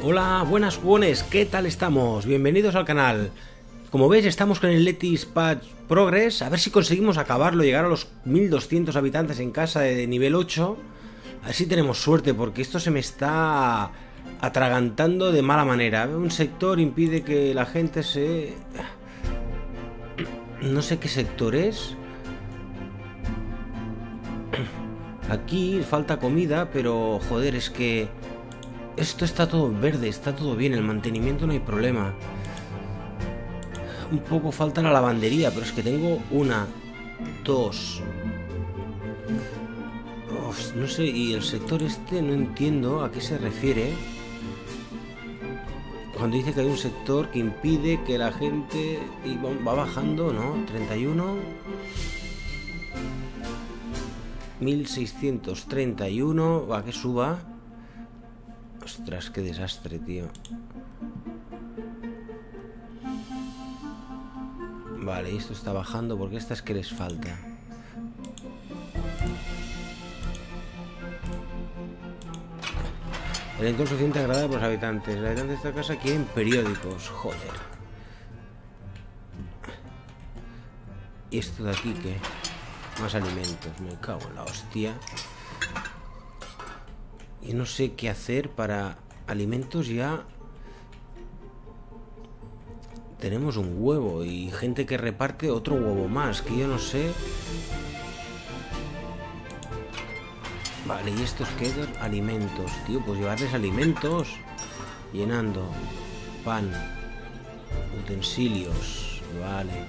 Hola, buenas jugones, ¿qué tal estamos? Bienvenidos al canal. Como veis, estamos con el Let's Patch Progress. A ver si conseguimos acabarlo, llegar a los 1200 habitantes en casa de nivel 8. A ver si tenemos suerte, porque esto se me está atragantando de mala manera. Un sector impide que la gente se... No sé qué sector es. Aquí falta comida, pero joder, es que... Esto está todo verde, está todo bien, el mantenimiento no hay problema. Un poco falta la lavandería, pero es que tengo una, dos... Uf, no sé, y el sector este no entiendo a qué se refiere. Cuando dice que hay un sector que impide que la gente... Y va bajando, ¿no? 31... 1631... Va, que suba... Ostras, qué desastre, tío. Vale, y esto está bajando porque estas que les falta. El entorno suficiente agradable por los habitantes. Los habitantes de esta casa quieren periódicos. Joder. ¿Y esto de aquí qué? Más alimentos. Me cago en la hostia. Y no sé qué hacer para alimentos ya. Tenemos un huevo y gente que reparte otro huevo más, que yo no sé. Vale, ¿y estos qué? Alimentos, tío, pues llevarles alimentos. Llenando. Pan. Utensilios. Vale.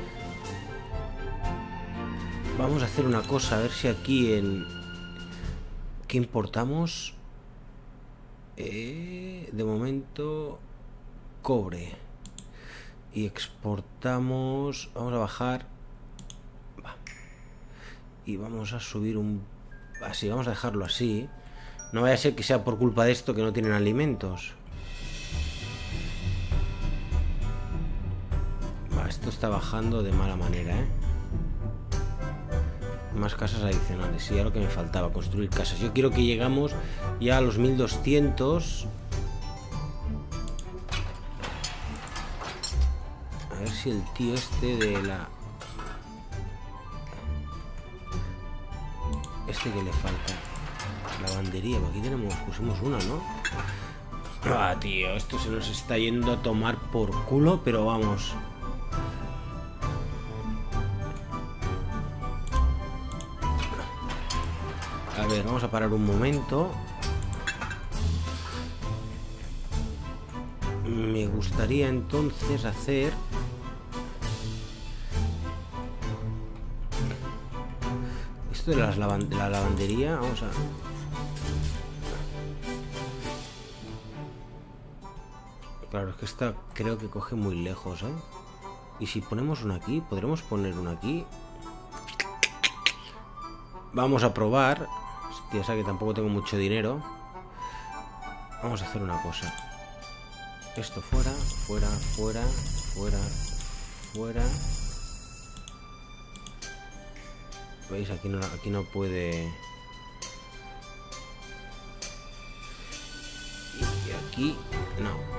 Vamos a hacer una cosa, a ver si aquí en... ¿Qué importamos? De momento cobre. Y exportamos. Vamos a bajar. Va. Y vamos a subir un... Así, vamos a dejarlo así. No vaya a ser que sea por culpa de esto que no tienen alimentos. Va, esto está bajando de mala manera, ¿eh? Más casas adicionales, sí, ya lo que me faltaba, construir casas. Yo quiero que llegamos ya a los 1200. A ver si el tío este de la... Este que le falta. Lavandería, aquí tenemos, pusimos una, ¿no? Ah, tío, esto se nos está yendo a tomar por culo, pero vamos... A ver, vamos a parar un momento. Me gustaría entonces hacer... Esto de la lavandería, vamos a... Claro, es que esta creo que coge muy lejos, ¿eh? Y si ponemos una aquí, ¿podremos poner una aquí? Vamos a probar... Ya sabes que tampoco tengo mucho dinero. Vamos a hacer una cosa. Esto fuera, fuera, fuera, fuera, fuera. ¿Veis? Aquí no puede... Y aquí no.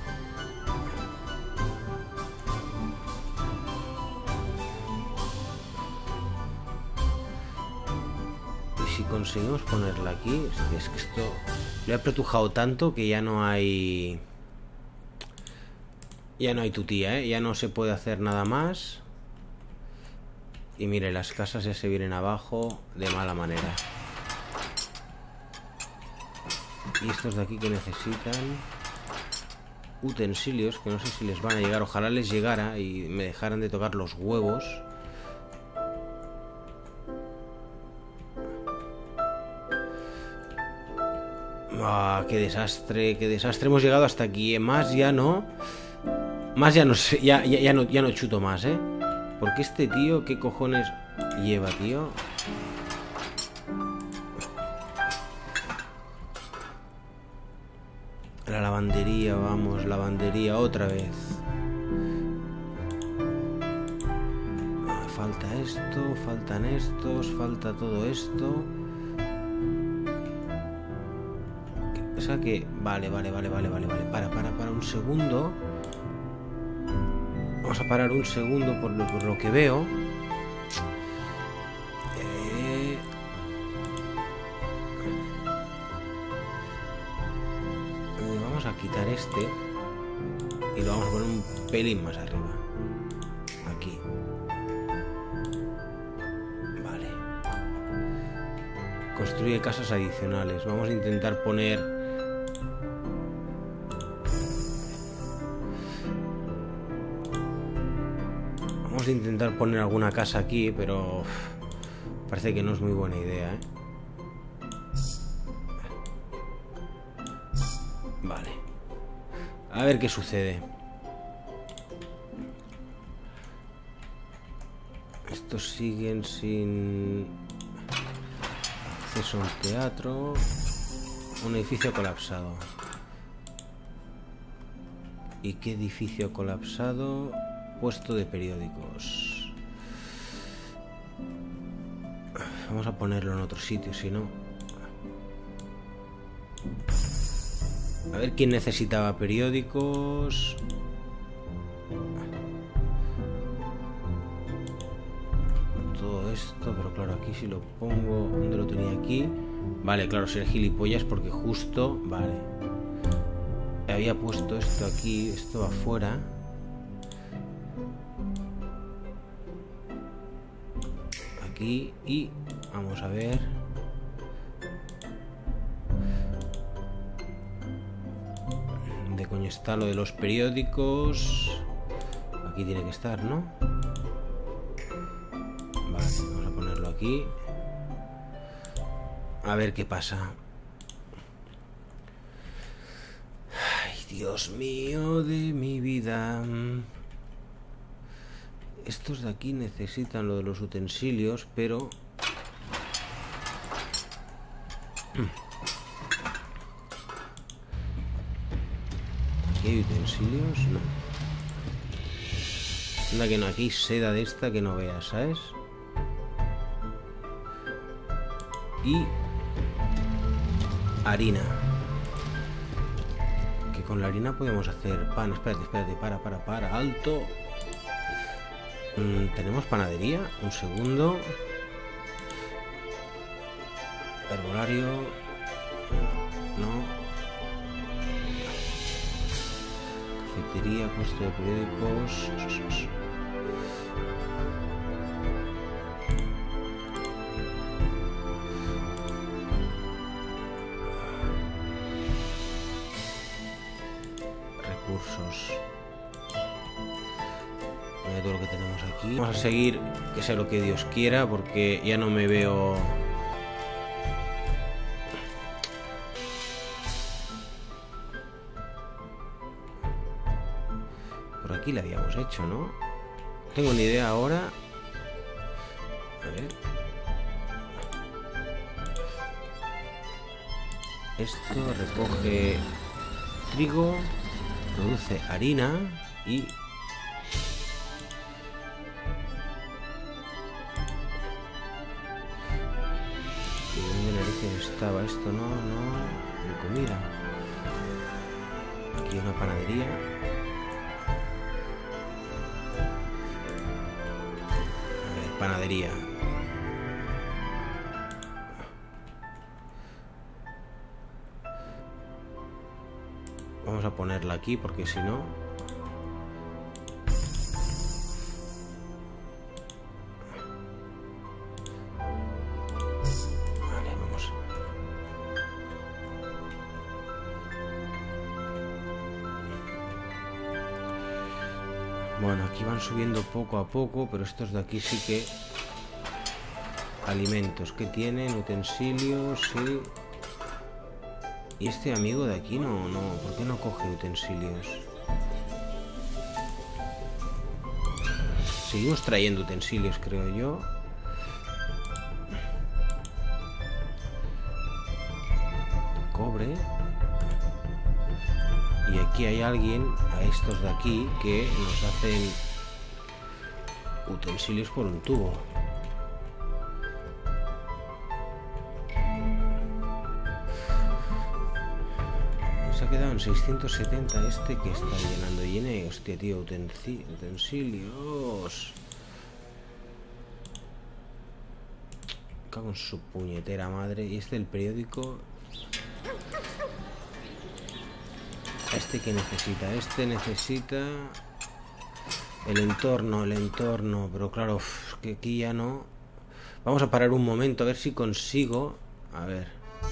Si conseguimos ponerla aquí, es que esto lo he apretujado tanto que ya no hay tutía, ¿eh? Ya no se puede hacer nada más. Y mire, las casas ya se vienen abajo de mala manera. Y estos de aquí que necesitan utensilios, que no sé si les van a llegar, ojalá les llegara y me dejaran de tocar los huevos. Ah, qué desastre, qué desastre. Hemos llegado hasta aquí, ¿eh? Más ya no sé, ya no chuto más, ¿eh? Porque este tío, ¿qué cojones lleva, tío? La lavandería, vamos, lavandería otra vez. Falta esto, faltan estos, falta todo esto. saque. Vale. Para un segundo. Vamos a parar un segundo por lo que veo. Vamos a quitar este y lo vamos a poner un pelín más arriba. Aquí. Vale. Construye casas adicionales. Vamos a intentar poner... Vamos a intentar poner alguna casa aquí, pero parece que no es muy buena idea, ¿eh? Vale. A ver qué sucede. Estos siguen sin acceso a un teatro. Un edificio colapsado. ¿Y qué edificio colapsado? Puesto de periódicos. Vamos a ponerlo en otro sitio, si no. A ver quién necesitaba periódicos. Todo esto, pero claro, aquí si lo pongo... ¿Dónde lo tenía aquí? Vale, claro, ser gilipollas porque justo... Vale. Había puesto esto aquí, esto afuera. Aquí y... Vamos a ver... ¿De coño está lo de los periódicos? Aquí tiene que estar, ¿no? Vale, vamos a ponerlo aquí. A ver qué pasa. Ay, Dios mío de mi vida. Estos de aquí necesitan lo de los utensilios, pero... ¿Aquí hay utensilios? No. Anda que no, aquí hay seda de esta que no veas, ¿sabes? Y... harina. Que con la harina podemos hacer pan. Espérate, para, alto. Tenemos panadería. Un segundo. Herbolario. No. Cafetería, puesto de periódicos. Recursos. Mira todo lo que tenemos aquí. Vamos a seguir, que sea lo que Dios quiera, porque ya no me veo... Por aquí la habíamos hecho, ¿no? No tengo ni idea ahora. A ver. Esto recoge trigo, produce harina y... ¿Y dónde narices estaba esto? No, en comida. Aquí una panadería. Panadería. Vamos a ponerla aquí porque si no... Vale, vamos. Bueno, aquí van subiendo poco a poco, pero estos de aquí sí que... Alimentos, ¿qué tienen? Utensilios, sí. Y este amigo de aquí no, ¿por qué no coge utensilios? Seguimos trayendo utensilios, creo yo. Cobre. Y aquí hay alguien, a estos de aquí, que nos hacen utensilios por un tubo. quedan 670. Este que está llenando. Llene, hostia, tío, utensilios. Cago en su puñetera madre. Y este, el periódico. Este que necesita. Este necesita el entorno. Pero claro, que aquí ya no. Vamos a parar un momento a ver si consigo. A ver.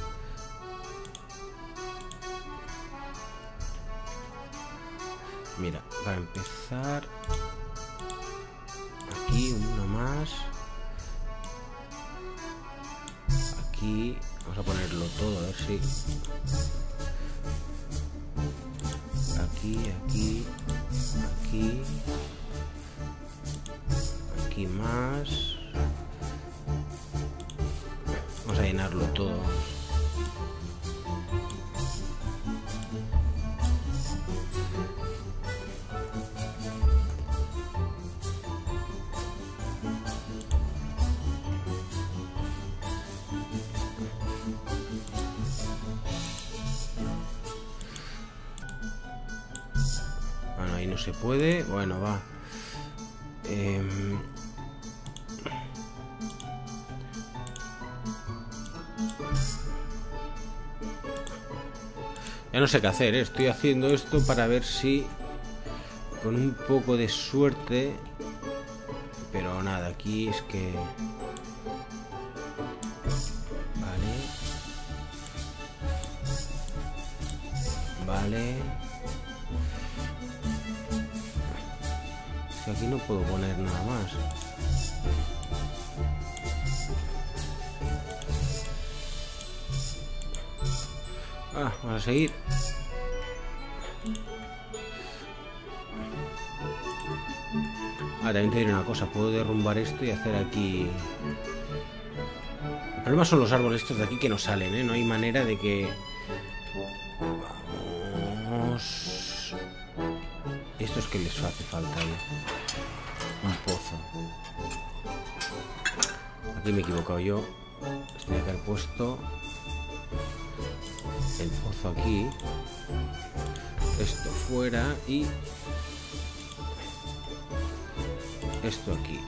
Mira, para empezar. Aquí uno más. Aquí vamos a ponerlo todo, a ver si. Aquí más. Vamos a llenarlo todo. Bueno, ahí no se puede. Bueno, va. Ya no sé qué hacer, ¿eh? Estoy haciendo esto para ver si con un poco de suerte. Pero nada, aquí es que... Vale. Es que aquí no puedo poner nada más. Vamos a seguir. También te diré una cosa. Puedo derrumbar esto y hacer aquí... El problema son los árboles estos de aquí que no salen, ¿eh? No hay manera de que... Vamos... Esto es que les hace falta ahí. Un pozo. Aquí me he equivocado yo. Tenía que haber puesto... el pozo aquí, esto fuera y esto aquí,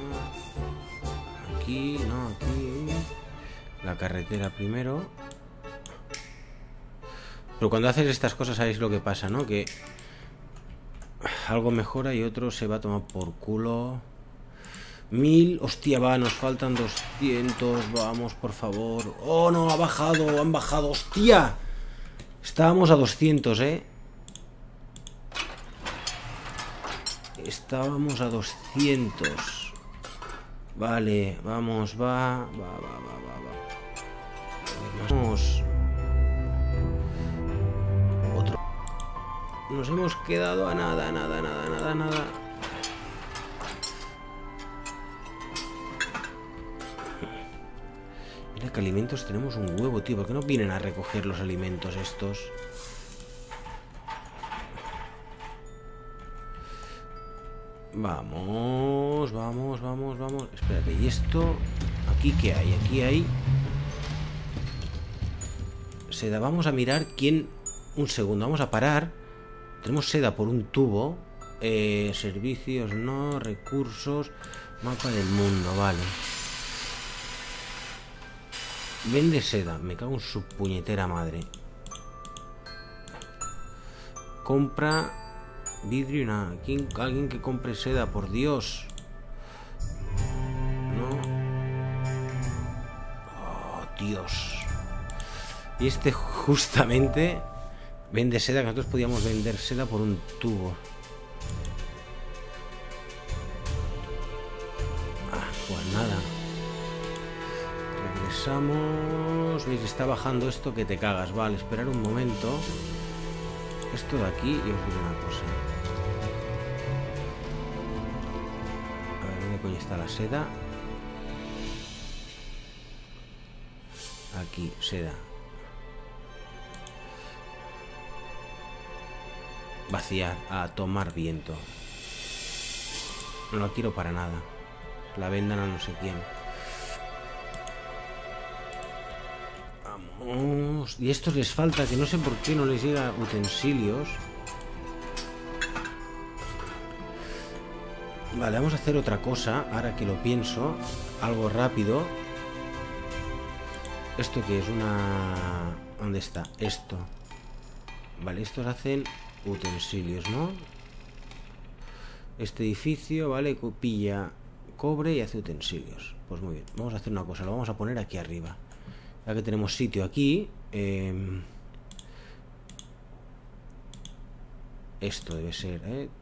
aquí, no, aquí, la carretera primero. Pero cuando haces estas cosas sabéis lo que pasa, ¿no? Que algo mejora y otro se va a tomar por culo. 1000, hostia, va, nos faltan 200, vamos, por favor. Oh, no, han bajado, hostia. Estábamos a 200, Estábamos a 200. Vale, vamos, va. Vamos. Otro. Nos hemos quedado a nada. Mira que alimentos tenemos un huevo, tío. ¿Por qué no vienen a recoger los alimentos estos? Vamos. Espérate, ¿y esto? ¿Aquí qué hay? Aquí hay... seda. Vamos a mirar quién... Un segundo, vamos a parar. Tenemos seda por un tubo. Servicios, no. Recursos. Mapa del mundo, vale. Vende seda. Me cago en su puñetera madre. Compra vidrio y nada. Alguien que compre seda, por Dios. No. Oh, Dios. Y este justamente vende seda, que nosotros podíamos vender seda por un tubo. Pues nada. Regresamos. ¿Veis? Está bajando esto que te cagas. Vale, esperar un momento. Esto de aquí, y os digo una cosa. A ver, ¿dónde coño está la seda? Aquí, seda. Vaciar, a tomar viento. No la quiero para nada. La vendan a no sé quién. Y estos les falta, que no sé por qué no les llega utensilios. Vale, vamos a hacer otra cosa, ahora que lo pienso. Algo rápido. ¿Esto qué es? Una... ¿Dónde está? Esto. Vale, estos hacen utensilios, ¿no? Este edificio, vale, pilla cobre y hace utensilios. Pues muy bien, vamos a hacer una cosa, lo vamos a poner aquí arriba. Ya que tenemos sitio aquí. Esto debe ser,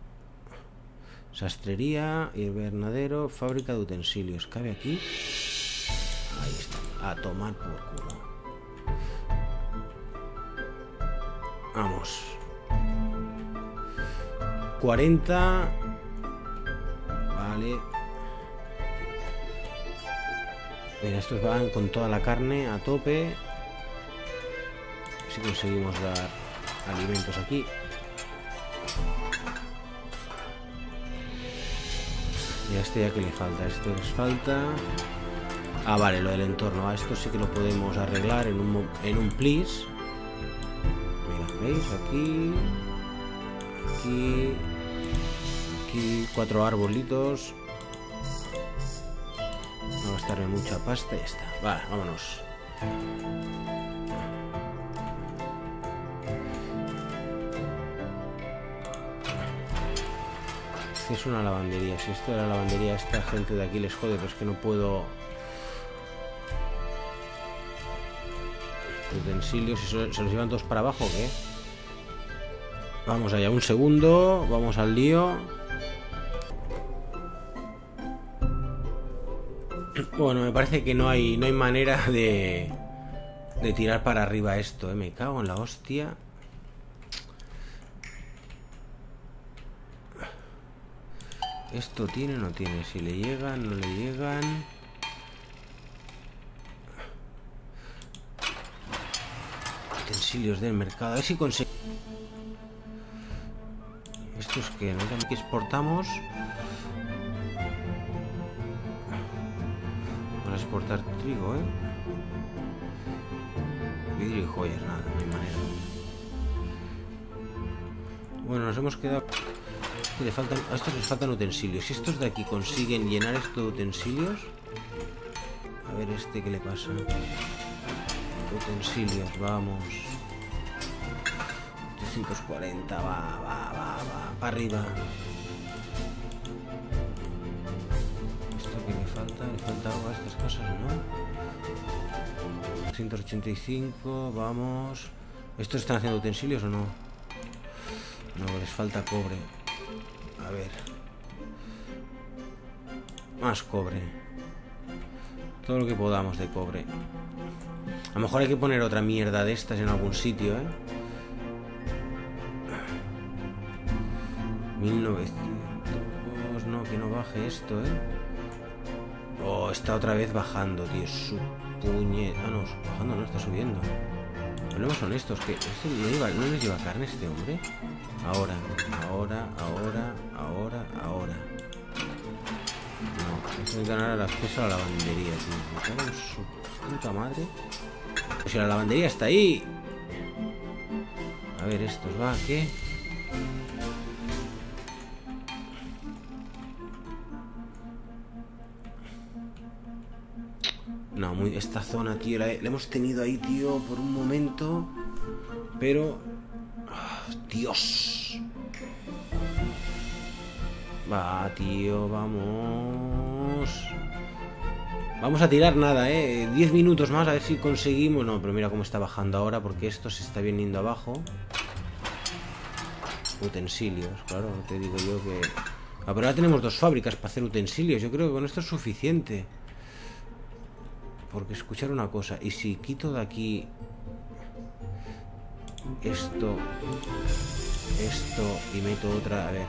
sastrería, invernadero, fábrica de utensilios. ¿Cabe aquí? Ahí está, a tomar por culo. Vamos. 40. Vale. Mira, estos van con toda la carne a tope. Si conseguimos dar alimentos aquí. Y a este ya que le falta. Esto les falta. Ah, vale, lo del entorno. Esto sí que lo podemos arreglar en un plis. Mira, ¿veis? Aquí. Aquí 4 arbolitos. No gastarme mucha pasta y ya está. Vale, vámonos. Es una lavandería. Si esto de la lavandería a esta gente de aquí les jode, pero es que no puedo. Utensilios, ¿se los llevan todos para abajo o qué? Vamos allá, un segundo. Vamos al lío. Bueno, me parece que no hay manera de tirar para arriba esto, Me cago en la hostia. Esto tiene o no tiene. Si le llegan, no le llegan. Utensilios del mercado. A ver si conseguimos. ¿Esto es que no también que exportamos? Vamos a exportar trigo, vidrio y joyas, nada, no hay manera. Bueno, nos hemos quedado. A estos les faltan utensilios. Si estos de aquí consiguen llenar esto de utensilios. A ver este qué le pasa. Utensilios, vamos. 340, va, para arriba. Esto que le falta algo a estas cosas, ¿no? 285, vamos. ¿Estos están haciendo utensilios o no? No, les falta cobre. A ver. Más cobre. Todo lo que podamos de cobre. A lo mejor hay que poner otra mierda de estas en algún sitio, 1900. No, que no baje esto, Oh, está otra vez bajando, tío. Su puñeta. Ah, no, bajando no, está subiendo. Ponemos honestos, que no les lleva carne este hombre. Ahora. No, esto es ganar el acceso a la lavandería, tío. Me cago en su puta madre. Pues si la lavandería está ahí. A ver, estos, va, ¿qué? No, esta zona, tío, la hemos tenido ahí, tío, por un momento. Pero... Dios. Va, tío, vamos. Vamos a tirar nada, 10 minutos más, a ver si conseguimos. No, pero mira cómo está bajando ahora, porque esto se está viniendo abajo. Utensilios, claro, te digo yo que... Ah, pero ahora tenemos 2 fábricas para hacer utensilios. Yo creo que con esto es suficiente. Porque escuchar una cosa, y si quito de aquí esto y meto otra, a ver.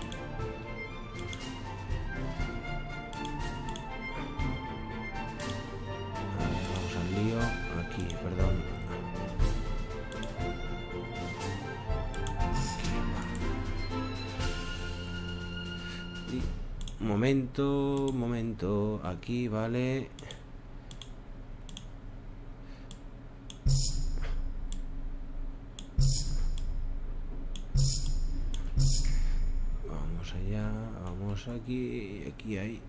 Vamos al lío. Aquí, perdón. Y, momento. Aquí, vale. Vamos allá, vamos aquí, aquí hay.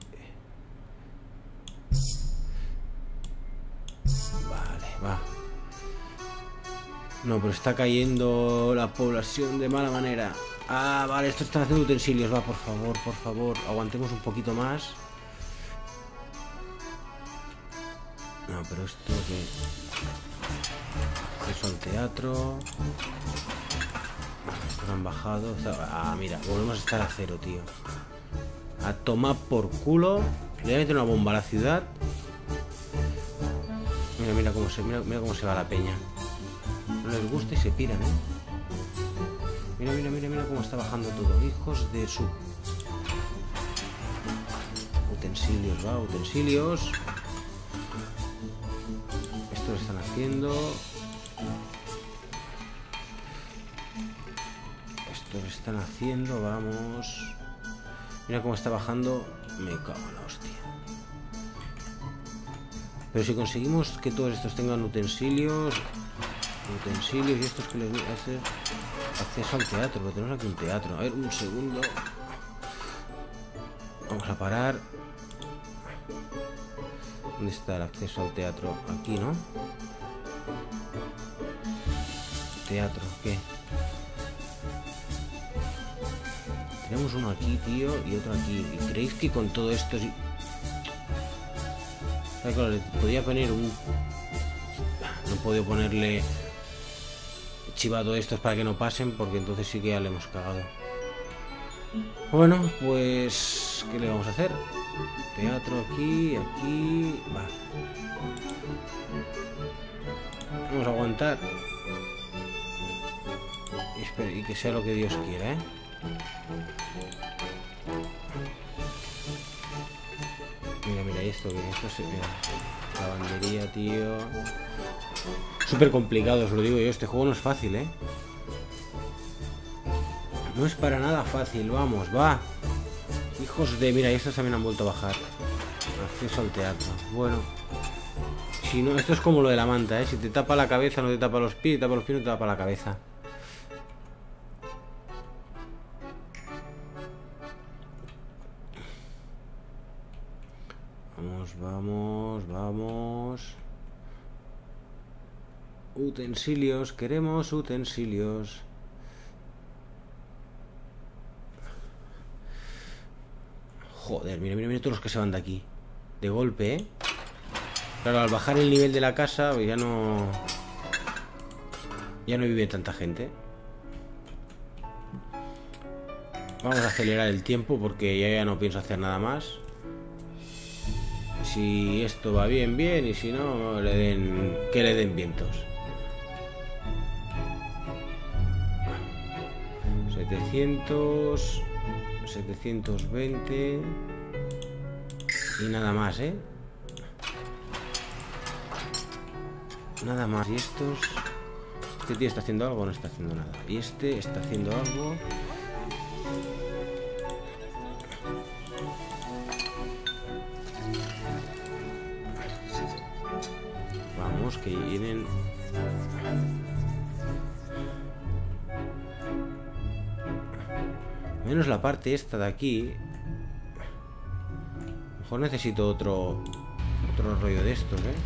Vale, va. No, pero está cayendo la población de mala manera. Ah, vale, esto están haciendo utensilios. Va, por favor, aguantemos un poquito más. No, pero esto que... Acceso al teatro. Estos han bajado. Ah, mira, volvemos a estar a cero, tío. A tomar por culo. Le voy a meter una bomba a la ciudad. Mira, mira cómo se va la peña. No les gusta y se piran, ¿eh? Mira cómo está bajando todo. Hijos de su... Utensilios, va, utensilios. Esto lo están haciendo. Esto lo están haciendo, vamos. Mira cómo está bajando. Me cago en la hostia. Pero si conseguimos que todos estos tengan utensilios y estos que les voy a hacer acceso al teatro, porque tenemos aquí un teatro. A ver, un segundo. Vamos a parar. ¿Dónde está el acceso al teatro? Aquí, ¿no? Teatro, ¿qué? Tenemos uno aquí, tío, y otro aquí. ¿Y creéis que con todo esto... Claro, le podía poner un... No he podido ponerle chivado estos para que no pasen, porque entonces sí que ya le hemos cagado. Bueno, pues... ¿qué le vamos a hacer? Teatro aquí, aquí... Va. Vamos a aguantar. Y que sea lo que Dios quiera, ¿eh? Mira, esto se queda. Lavandería, tío. Súper complicado, os lo digo yo. Este juego no es fácil, ¿eh? No es para nada fácil, vamos, va. Hijos de... Mira, estos también han vuelto a bajar. Acceso al teatro. Bueno. Si no, esto es como lo de la manta, ¿eh? Si te tapa la cabeza, no te tapa los pies. Si te tapa los pies, no te tapa la cabeza. Vamos. Utensilios, queremos utensilios. Joder, mira todos los que se van de aquí. De golpe, ¿eh? Claro, al bajar el nivel de la casa, pues ya no vive tanta gente. Vamos a acelerar el tiempo porque ya no pienso hacer nada más. Si esto va bien, bien, y si no, que le den vientos. 700, 720 y nada más, ¿eh? Nada más. Y estos... Este tío está haciendo algo o no está haciendo nada. Y este está haciendo algo... Vamos, que vienen... Menos la parte esta de aquí. A lo mejor necesito otro rollo de estos, ¿eh?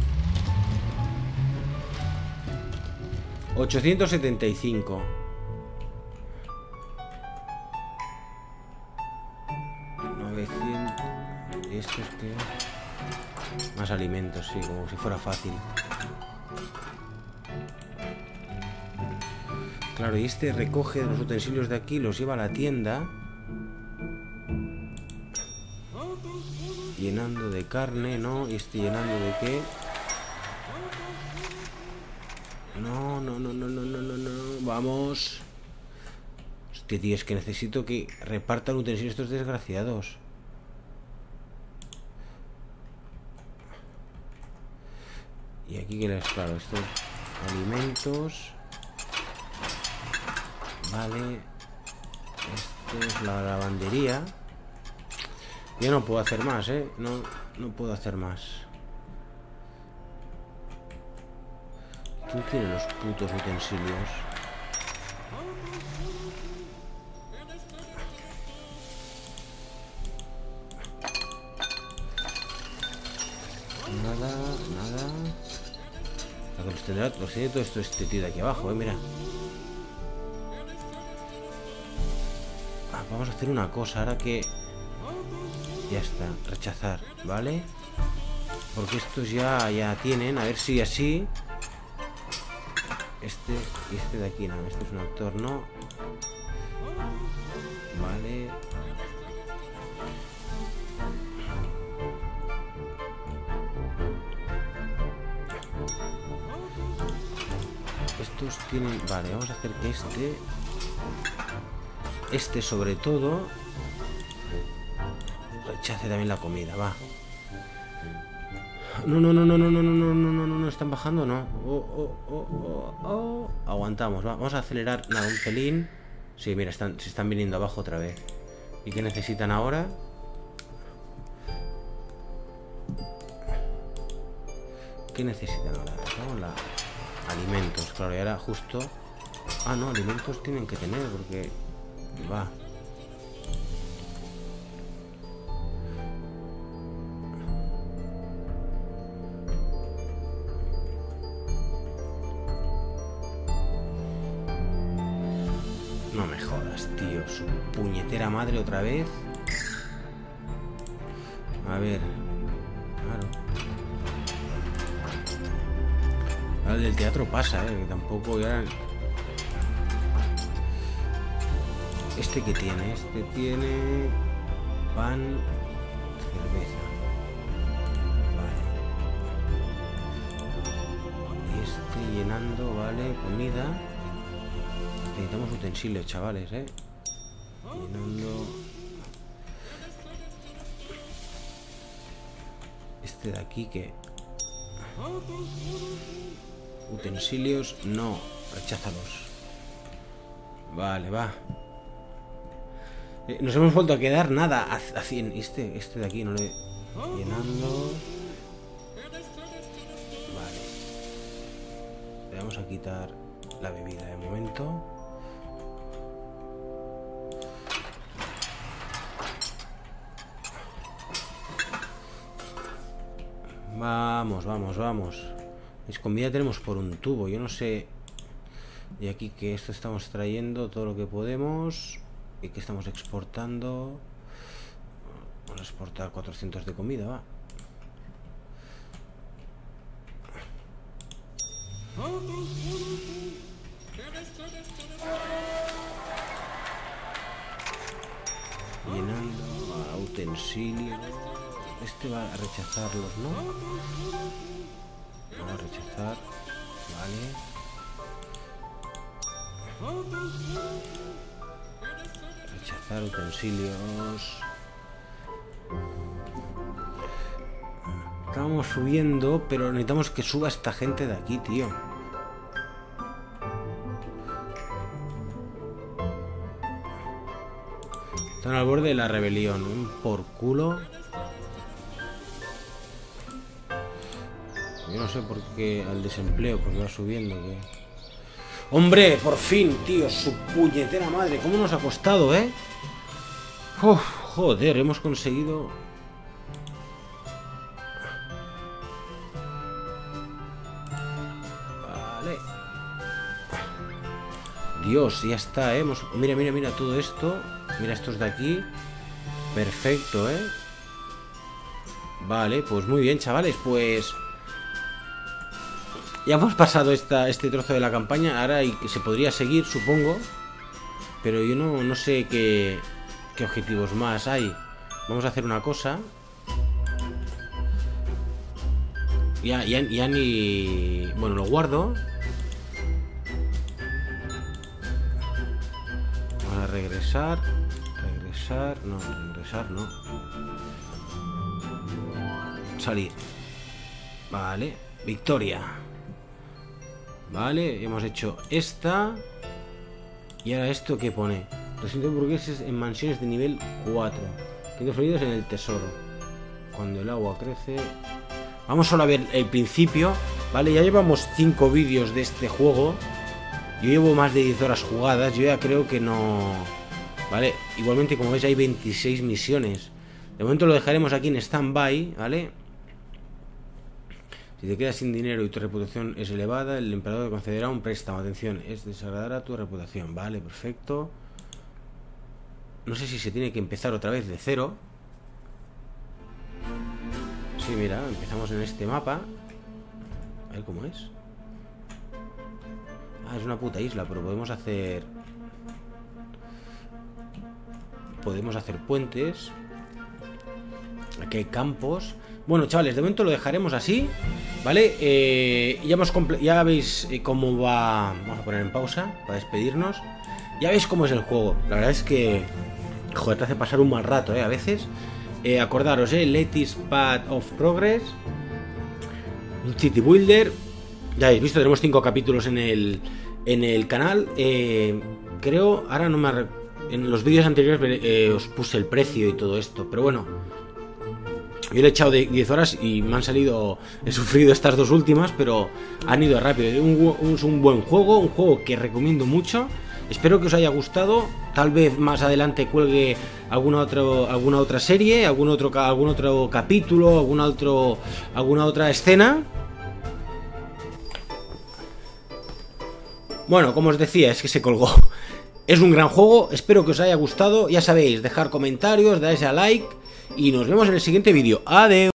875. ¿Y esto es qué? Más alimentos, sí, como si fuera fácil. Claro, y este recoge los utensilios de aquí, los lleva a la tienda. Llenando de carne, ¿no? ¿Y este llenando de qué? No. Vamos. Hostia, tío, es que necesito que repartan utensilios estos desgraciados. Y aquí que les... Claro, estos alimentos... Vale. Esto es la lavandería. Yo no puedo hacer más, ¿eh? No puedo hacer más. ¿Quién tiene los putos utensilios? los tiene todo esto este tío de aquí abajo, mira. Vamos a hacer una cosa, ahora que... Ya está, rechazar, ¿vale? Porque estos ya tienen, a ver si así... Este y este de aquí, no, este es un actor, ¿no? Vale. Estos tienen... Vale, vamos a hacer que este sobre todo rechace también la comida, va. No, están bajando, no. Aguantamos, va. Vamos a acelerar, nada, un pelín. Sí, mira, se están viniendo abajo otra vez. ¿Y qué necesitan ahora? ¿Qué necesitan ahora? Alimentos, claro, y ahora justo... Ah, no, alimentos tienen que tener, porque... Va. No me jodas, tío. Su puñetera madre otra vez. A ver. Claro. Ahora el del teatro pasa, que tampoco ya... ¿Este qué tiene? Este tiene... Pan... Cerveza. Vale. Y este llenando, vale, comida. Necesitamos utensilios, chavales, Llenando... Este de aquí que... Utensilios, no. Recházalos. Vale, va. Nos hemos vuelto a quedar nada a 100. Este de aquí no le... Llenando... Vale. Le vamos a quitar la bebida de momento. Vamos. Es comida tenemos por un tubo. Yo no sé. Y aquí que esto estamos trayendo todo lo que podemos. Y que estamos exportando. Vamos a exportar 400 de comida, va. Llenando a utensilios. Este va a rechazarlos, ¿no? Vamos a rechazar. Vale. Rechazar utensilios. Estamos subiendo, pero necesitamos que suba esta gente de aquí, tío. Están al borde de la rebelión. Por culo. Yo no sé por qué al desempleo, porque va subiendo. ¿Qué? ¡Hombre! Por fin, tío. Su puñetera madre. ¿Cómo nos ha costado, Uf, joder, hemos conseguido... Vale. Dios, ya está, Mira todo esto. Mira estos de aquí. Perfecto, Vale, pues muy bien, chavales. Pues... Ya hemos pasado este trozo de la campaña. Ahora se podría seguir, supongo. Pero yo no sé qué objetivos más hay. Vamos a hacer una cosa. Ya ni... Bueno, lo guardo. Vamos a regresar. No. Salir. Vale. Victoria. Vale, hemos hecho esta. Y ahora esto que pone 200 burgueses en mansiones de nivel 4, 500 fluidos en el tesoro. Cuando el agua crece. Vamos solo a ver el principio. Vale, ya llevamos 5 vídeos de este juego. Yo llevo más de 10 horas jugadas. Yo ya creo que no... Vale, igualmente como veis hay 26 misiones. De momento lo dejaremos aquí en stand-by, ¿vale? Si te quedas sin dinero y tu reputación es elevada, el emperador te concederá un préstamo. Atención, es desagradará tu reputación. Vale, perfecto. No sé si se tiene que empezar otra vez de cero. Sí, mira, empezamos en este mapa. A ver cómo es. Ah, es una puta isla, pero podemos hacer... Podemos hacer puentes. Aquí hay campos. Bueno, chavales, de momento lo dejaremos así, ¿vale? Ya veis cómo va... Vamos a poner en pausa para despedirnos. Ya veis cómo es el juego. La verdad es que... Joder, te hace pasar un mal rato, a veces. Acordaros, Latest Path of Progress, un City Builder. Ya habéis visto, tenemos 5 capítulos en el canal. Creo, ahora no me... En los vídeos anteriores os puse el precio y todo esto, pero bueno, yo le he echado de 10 horas y me han salido... He sufrido estas 2 últimas, pero han ido rápido. Es un buen juego, un juego que recomiendo mucho. Espero que os haya gustado. Tal vez más adelante cuelgue alguna otra serie, algún otro capítulo, alguna otra escena. Bueno, como os decía, es que se colgó. Es un gran juego, espero que os haya gustado. Ya sabéis, dejar comentarios, darse a like y nos vemos en el siguiente vídeo. Adiós.